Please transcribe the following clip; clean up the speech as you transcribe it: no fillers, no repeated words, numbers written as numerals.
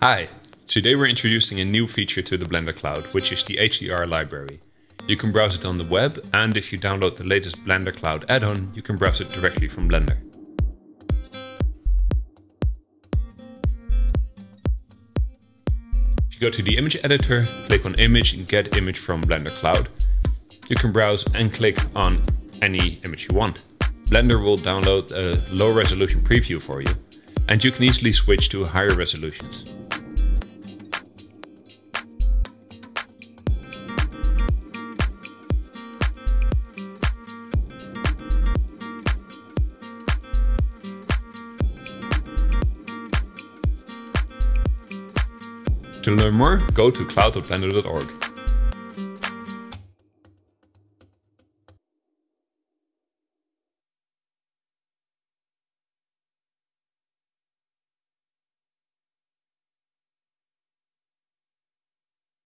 Hi! Today we're introducing a new feature to the Blender Cloud, which is the HDRI Library. You can browse it on the web, and if you download the latest Blender Cloud add-on, you can browse it directly from Blender. If you go to the image editor, click on Image and Get Image from Blender Cloud. You can browse and click on any image you want. Blender will download a low resolution preview for you, and you can easily switch to higher resolutions. To learn more, go to cloud.blender.org.